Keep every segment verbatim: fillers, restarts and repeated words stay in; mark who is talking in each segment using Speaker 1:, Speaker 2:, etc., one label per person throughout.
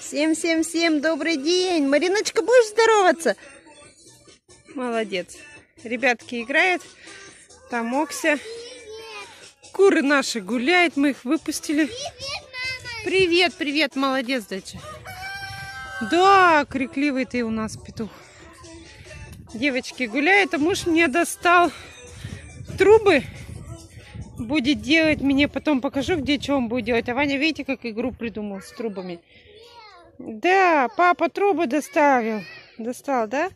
Speaker 1: Всем-всем-всем добрый день! Мариночка, будешь здороваться? Молодец. Ребятки играют. Там Окся. Куры наши гуляют. Мы их выпустили. Привет, привет. Молодец, доча. Да, крикливый ты у нас петух. Девочки гуляют, а муж мне достал трубы. Будет делать, мне потом покажу, где что он будет делать. А Ваня, видите, как игру придумал с трубами? Да, папа трубы доставил. Достал, да?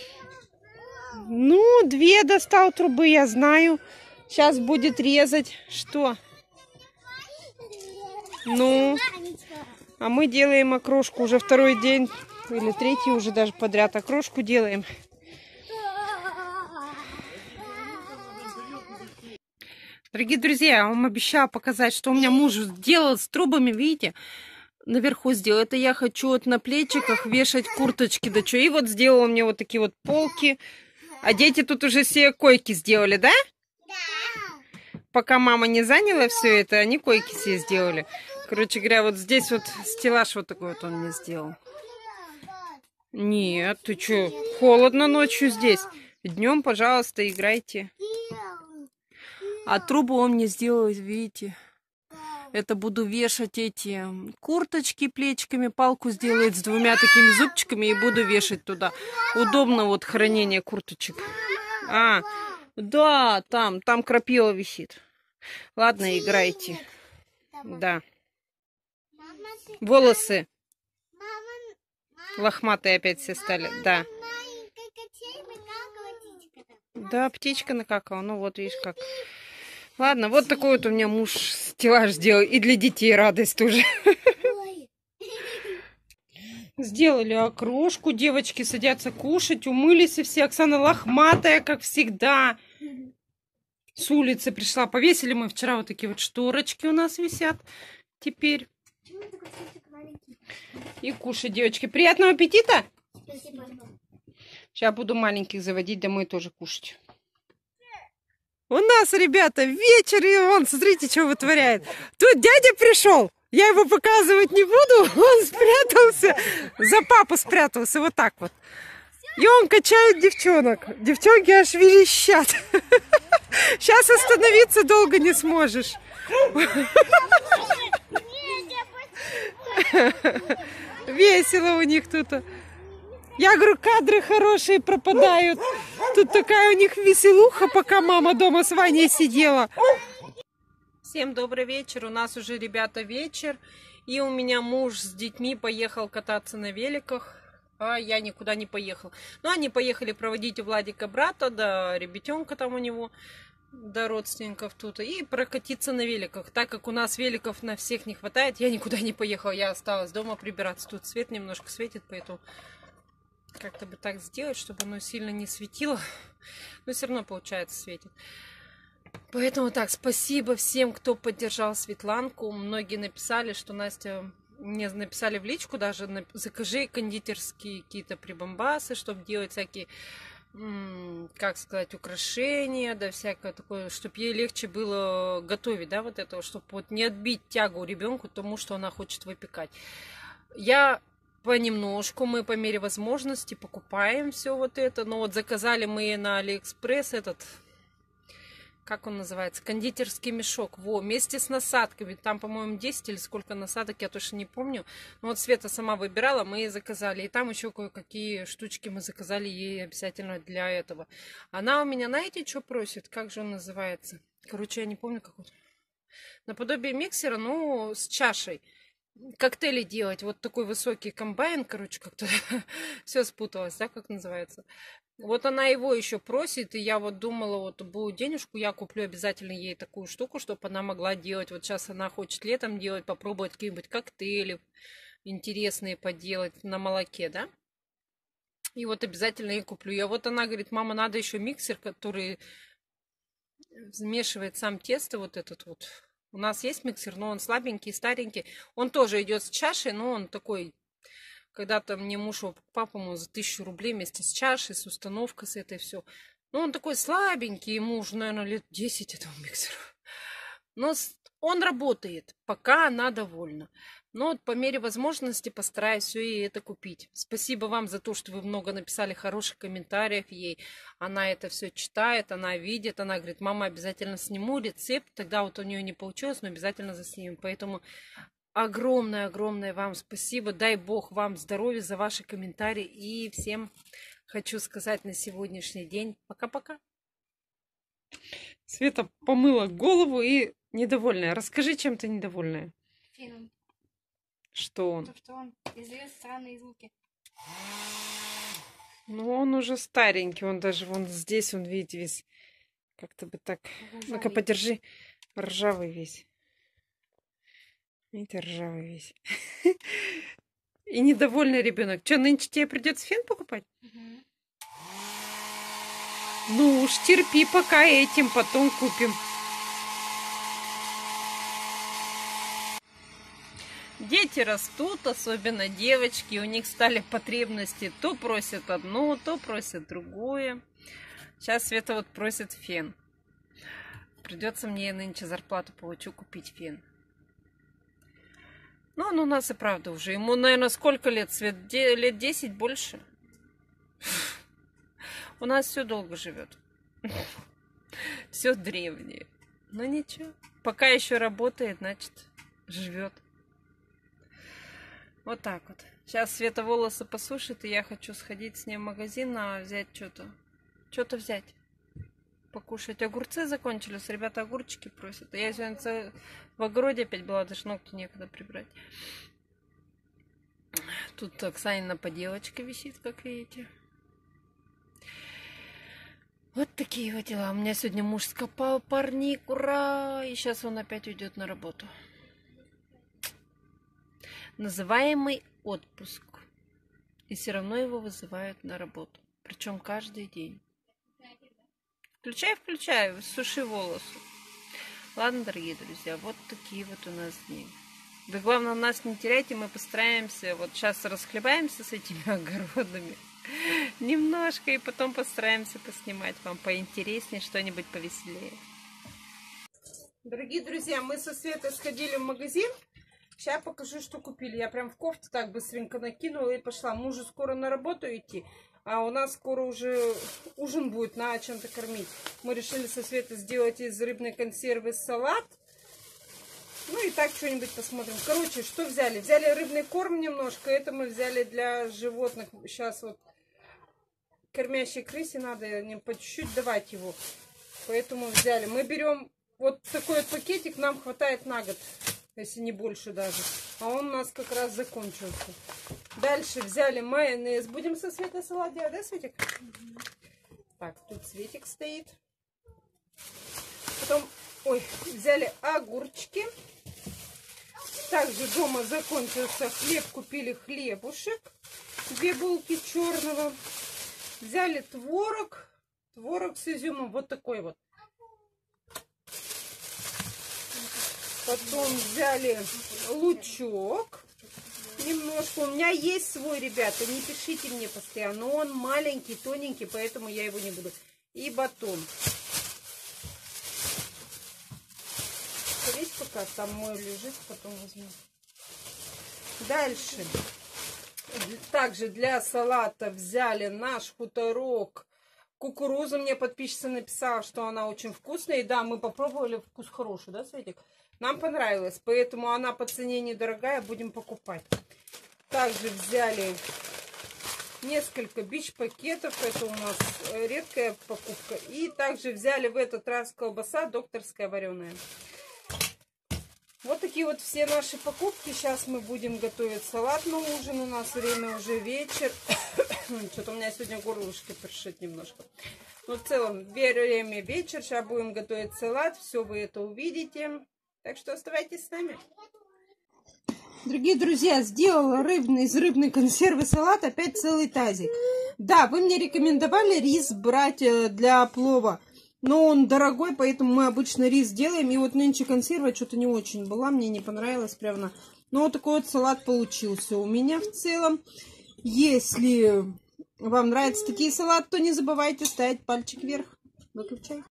Speaker 1: Ну, две достал трубы, я знаю. Сейчас будет резать. Что? Ну, а мы делаем окрошку уже второй день. Или третий уже даже подряд окрошку делаем. Дорогие друзья, я вам обещала показать, что у меня муж сделал с трубами, видите? Наверху сделал. Это я хочу вот на плечиках вешать курточки. Да что? И вот сделал мне вот такие вот полки. А дети тут уже все койки сделали, да? Да. Пока мама не заняла все это, они койки все сделали. Короче говоря, вот здесь вот стеллаж вот такой вот он мне сделал. Нет, ты что? Холодно ночью здесь. Днем, пожалуйста, играйте. А трубу он мне сделал, видите? Это буду вешать эти курточки плечиками, палку сделает с двумя такими зубчиками и буду вешать туда. Удобно вот хранение курточек. А, да, там, там крапива висит. Ладно, играйте. Да. Волосы лохматые опять все стали, да. Да, птичка накакала, ну вот видишь как. Ладно, вот такой вот у меня муж стеллаж сделал. И для детей радость тоже. Сделали окрошку. Девочки садятся кушать. Умылись и все. Оксана лохматая, как всегда. С улицы пришла. Повесили мы вчера вот такие вот шторочки у нас висят. Теперь. И кушать, девочки. Приятного аппетита! Сейчас буду маленьких заводить домой тоже кушать. У нас, ребята, вечер, и он, смотрите, что вытворяет. Тут дядя пришел, я его показывать не буду, он спрятался, за папу спрятался, вот так вот. И он качает девчонок. Девчонки аж верещат. Сейчас остановиться долго не сможешь. Весело у них тут. Я говорю, кадры хорошие пропадают. Тут такая у них веселуха, пока мама дома с Ваней сидела. Всем добрый вечер. У нас уже, ребята, вечер. И у меня муж с детьми поехал кататься на великах. А я никуда не поехал. Ну, они поехали проводить у Владика брата, да ребятенка там у него, да родственников тут. И прокатиться на великах. Так как у нас великов на всех не хватает, я никуда не поехала. Я осталась дома прибираться. Тут свет немножко светит, поэтому... Как-то бы так сделать, чтобы оно сильно не светило. Но все равно, получается, светит. Поэтому так, спасибо всем, кто поддержал Светланку. Многие написали, что Настя... Мне написали в личку даже, закажи кондитерские какие-то прибамбасы, чтобы делать всякие, как сказать, украшения, да, всякое такое, чтобы ей легче было готовить, да, вот этого, чтобы вот не отбить тягу ребенку тому, что она хочет выпекать. Я... Понемножку мы по мере возможности покупаем все вот это. Но вот заказали мы на Алиэкспресс этот, как он называется, кондитерский мешок. Во, вместе с насадками. Там, по-моему, десять или сколько насадок, я точно не помню. Но вот Света сама выбирала, мы ей заказали. И там еще кое-какие штучки мы заказали ей обязательно для этого. Она у меня, знаете, что просит? Как же он называется? Короче, я не помню, как он. Наподобие миксера, но с чашей. Коктейли делать, вот такой высокий комбайн, короче, как-то все спуталось, да, как называется. Вот она его еще просит, и я вот думала, вот будет денежку, я куплю обязательно ей такую штуку, чтобы она могла делать. Вот сейчас она хочет летом делать, попробовать какие-нибудь коктейли интересные поделать на молоке, да. И вот обязательно ей куплю. И вот она говорит, мама, надо еще миксер, который вмешивает сам тесто, вот этот вот. У нас есть миксер, но он слабенький, старенький. Он тоже идет с чашей, но он такой... Когда-то мне муж его покупал, по-моему, за тысячу рублей вместе с чашей, с установкой, с этой все. Но он такой слабенький, ему уже, наверное, лет десять этого миксера. Но он работает, пока она довольна. Но вот по мере возможности постараюсь все и это купить. Спасибо вам за то, что вы много написали хороших комментариев ей. Она это все читает, она видит, она говорит, мама, обязательно сниму рецепт. Тогда вот у нее не получилось, но обязательно заснимем. Поэтому огромное-огромное вам спасибо. Дай Бог вам здоровья за ваши комментарии. И всем хочу сказать на сегодняшний день пока-пока. Света помыла голову и недовольная. Расскажи, чем ты недовольная.
Speaker 2: Феном.
Speaker 1: Что он?
Speaker 2: То, что он издает странные звуки.
Speaker 1: Ну, он уже старенький. Он даже вон здесь, он, видите, весь как-то бы так... Ну-ка, подержи. Ржавый весь. Видите, ржавый весь. И недовольный ребенок. Что, нынче тебе придется фен покупать?
Speaker 2: Угу.
Speaker 1: Ну уж терпи пока этим, потом купим. Дети растут, особенно девочки, у них стали потребности. То просят одно, то просят другое. Сейчас Света вот просит фен. Придется мне нынче зарплату получу купить фен. Ну, он у нас и правда уже. Ему, наверное, сколько лет, Свет? Лет десять больше? У нас все долго живет. Все древнее. Но ничего. Пока еще работает, значит, живет. Вот так вот. Сейчас Света волосы посушит, и я хочу сходить с ней в магазин, а взять что-то. Что-то взять. Покушать. Огурцы закончились. Ребята огурчики просят. Я сегодня в огороде опять была, даже ногти некогда прибрать. Тут Оксанина поделочка висит, как видите. Вот такие вот дела. У меня сегодня муж скопал парник, ура! И сейчас он опять уйдет на работу. Называемый отпуск. И все равно его вызывают на работу. Причем каждый день. Включай, включай, суши волосы. Ладно, дорогие друзья, вот такие вот у нас дни. Вы, главное, нас не теряйте, мы постараемся. Вот сейчас расхлебаемся с этими огородами. Немножко, и потом постараемся поснимать вам поинтереснее, что-нибудь повеселее. Дорогие друзья, мы со Светой сходили в магазин. Сейчас покажу, что купили. Я прям в кофту так быстренько накинула и пошла. Мужу скоро на работу идти, а у нас скоро уже ужин будет, на чем-то кормить. Мы решили со Светой сделать из рыбной консервы салат. Ну и так что-нибудь посмотрим. Короче, что взяли? Взяли рыбный корм немножко. Это мы взяли для животных. Сейчас вот кормящей крысе надо по чуть-чуть давать его. Поэтому взяли. Мы берем вот такой вот пакетик, нам хватает на год. Если не больше даже. А он у нас как раз закончился. Дальше взяли майонез. Будем со Светой салат делать, да, Светик? Mm-hmm. Так, тут Светик стоит. Потом, ой, взяли огурчики. Также дома закончился хлеб. Купили хлебушек. Две булки черного. Взяли творог. Творог с изюмом. Вот такой вот. Потом взяли лучок. Немножко. У меня есть свой, ребята. Не пишите мне постоянно. Но он маленький, тоненький, поэтому я его не буду. И батон. Есть пока. Там мой лежит, потом возьму. Дальше. Также для салата взяли наш хуторок. Кукурузу. Мне подписчица написала, что она очень вкусная. И да, мы попробовали. Вкус хороший, да, Светик? Нам понравилось, поэтому она по цене недорогая, будем покупать. Также взяли несколько бич-пакетов, это у нас редкая покупка. И также взяли в этот раз колбаса докторская вареная. Вот такие вот все наши покупки. Сейчас мы будем готовить салат на ужин. У нас время уже вечер. Что-то у меня сегодня горлышко першит немножко. Но в целом время вечер. Сейчас будем готовить салат. Все вы это увидите. Так что оставайтесь с нами. Дорогие друзья, сделала рыбный из рыбной консервы салат. Опять целый тазик. Да, вы мне рекомендовали рис брать для плова. Но он дорогой, поэтому мы обычно рис делаем. И вот нынче консерва что-то не очень была. Мне не понравилось прямо. Но вот такой вот салат получился у меня в целом. Если вам нравятся такие салаты, то не забывайте ставить пальчик вверх. Выключай.